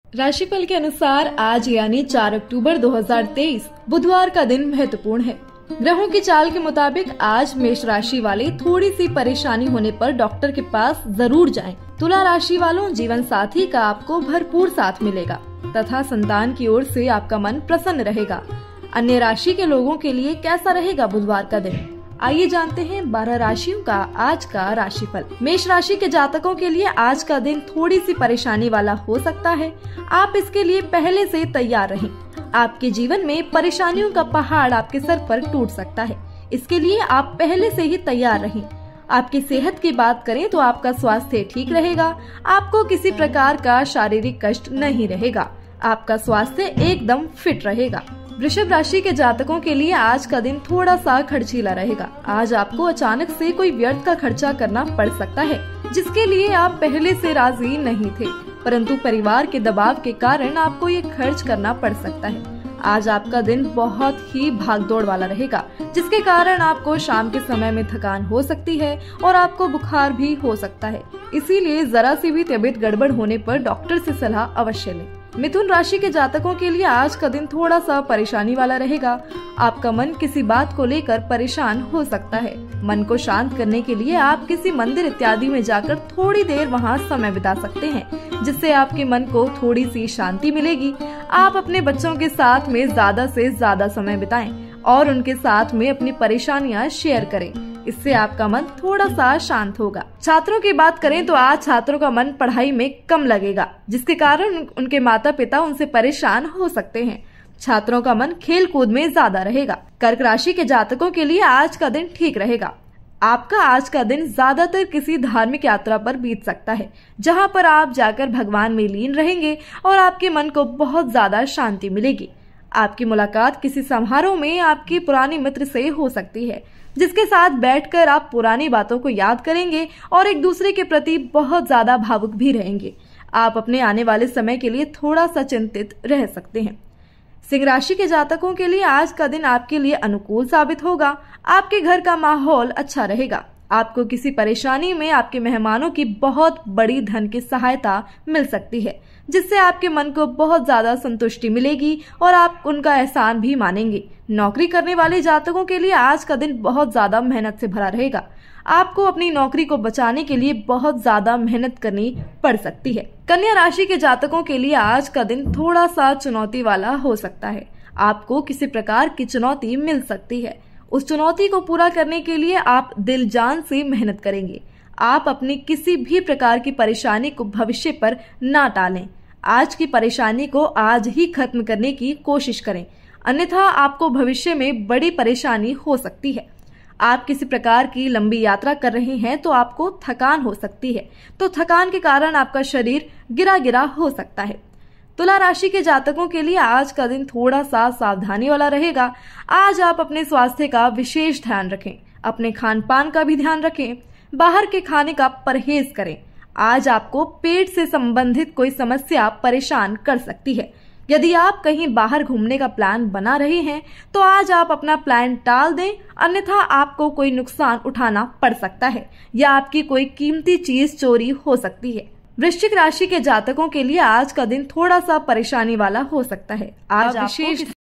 राशिफल के अनुसार आज यानी 4 अक्टूबर 2023 बुधवार का दिन महत्वपूर्ण है। ग्रहों की चाल के मुताबिक आज मेष राशि वाले थोड़ी सी परेशानी होने पर डॉक्टर के पास जरूर जाएं। तुला राशि वालों, जीवन साथी का आपको भरपूर साथ मिलेगा तथा संतान की ओर से आपका मन प्रसन्न रहेगा। अन्य राशि के लोगों के लिए कैसा रहेगा बुधवार का दिन, आइए जानते हैं 12 राशियों का आज का राशिफल। मेष राशि के जातकों के लिए आज का दिन थोड़ी सी परेशानी वाला हो सकता है। आप इसके लिए पहले से तैयार रहें। आपके जीवन में परेशानियों का पहाड़ आपके सर पर टूट सकता है, इसके लिए आप पहले से ही तैयार रहें। आपकी सेहत की बात करें तो आपका स्वास्थ्य ठीक रहेगा। आपको किसी प्रकार का शारीरिक कष्ट नहीं रहेगा। आपका स्वास्थ्य एकदम फिट रहेगा। वृषभ राशि के जातकों के लिए आज का दिन थोड़ा सा खर्चीला रहेगा। आज आपको अचानक से कोई व्यर्थ का खर्चा करना पड़ सकता है, जिसके लिए आप पहले से राजी नहीं थे, परंतु परिवार के दबाव के कारण आपको ये खर्च करना पड़ सकता है। आज आपका दिन बहुत ही भागदौड़ वाला रहेगा, जिसके कारण आपको शाम के समय में थकान हो सकती है और आपको बुखार भी हो सकता है। इसीलिए जरा सी भी तबीयत गड़बड़ होने पर डॉक्टर से सलाह अवश्य लें। मिथुन राशि के जातकों के लिए आज का दिन थोड़ा सा परेशानी वाला रहेगा। आपका मन किसी बात को लेकर परेशान हो सकता है। मन को शांत करने के लिए आप किसी मंदिर इत्यादि में जाकर थोड़ी देर वहां समय बिता सकते हैं, जिससे आपके मन को थोड़ी सी शांति मिलेगी। आप अपने बच्चों के साथ में ज्यादा से ज्यादा समय बिताएं और उनके साथ में अपनी परेशानियां शेयर करें। इससे आपका मन थोड़ा सा शांत होगा। छात्रों की बात करें तो आज छात्रों का मन पढ़ाई में कम लगेगा, जिसके कारण उनके माता पिता उनसे परेशान हो सकते हैं। छात्रों का मन खेल कूद में ज्यादा रहेगा। कर्क राशि के जातकों के लिए आज का दिन ठीक रहेगा। आपका आज का दिन ज्यादातर किसी धार्मिक यात्रा पर बीत सकता है, जहां पर आप जाकर भगवान में लीन रहेंगे और आपके मन को बहुत ज्यादा शांति मिलेगी। आपकी मुलाकात किसी समारोह में आपकी पुरानी मित्र से हो सकती है, जिसके साथ बैठकर आप पुरानी बातों को याद करेंगे और एक दूसरे के प्रति बहुत ज्यादा भावुक भी रहेंगे। आप अपने आने वाले समय के लिए थोड़ा सा चिंतित रह सकते हैं। सिंह राशि के जातकों के लिए आज का दिन आपके लिए अनुकूल साबित होगा। आपके घर का माहौल अच्छा रहेगा। आपको किसी परेशानी में आपके मेहमानों की बहुत बड़ी धन की सहायता मिल सकती है, जिससे आपके मन को बहुत ज्यादा संतुष्टि मिलेगी और आप उनका एहसान भी मानेंगे। नौकरी करने वाले जातकों के लिए आज का दिन बहुत ज्यादा मेहनत से भरा रहेगा। आपको अपनी नौकरी को बचाने के लिए बहुत ज्यादा मेहनत करनी पड़ सकती है। कन्या राशि के जातकों के लिए आज का दिन थोड़ा सा चुनौती वाला हो सकता है। आपको किसी प्रकार की चुनौती मिल सकती है। उस चुनौती को पूरा करने के लिए आप दिल जान से मेहनत करेंगे। आप अपनी किसी भी प्रकार की परेशानी को भविष्य पर ना टालें। आज की परेशानी को आज ही खत्म करने की कोशिश करें, अन्यथा आपको भविष्य में बड़ी परेशानी हो सकती है। आप किसी प्रकार की लंबी यात्रा कर रहे हैं तो आपको थकान हो सकती है, तो थकान के कारण आपका शरीर गिरा गिरा हो सकता है। तुला राशि के जातकों के लिए आज का दिन थोड़ा सा सावधानी वाला रहेगा। आज आप अपने स्वास्थ्य का विशेष ध्यान रखें। अपने खान पान का भी ध्यान रखें। बाहर के खाने का परहेज करें। आज आपको पेट से संबंधित कोई समस्या परेशान कर सकती है। यदि आप कहीं बाहर घूमने का प्लान बना रहे हैं तो आज आप अपना प्लान टाल दें, अन्यथा आपको कोई नुकसान उठाना पड़ सकता है या आपकी कोई कीमती चीज चोरी हो सकती है। वृश्चिक राशि के जातकों के लिए आज का दिन थोड़ा सा परेशानी वाला हो सकता है। आज विशेष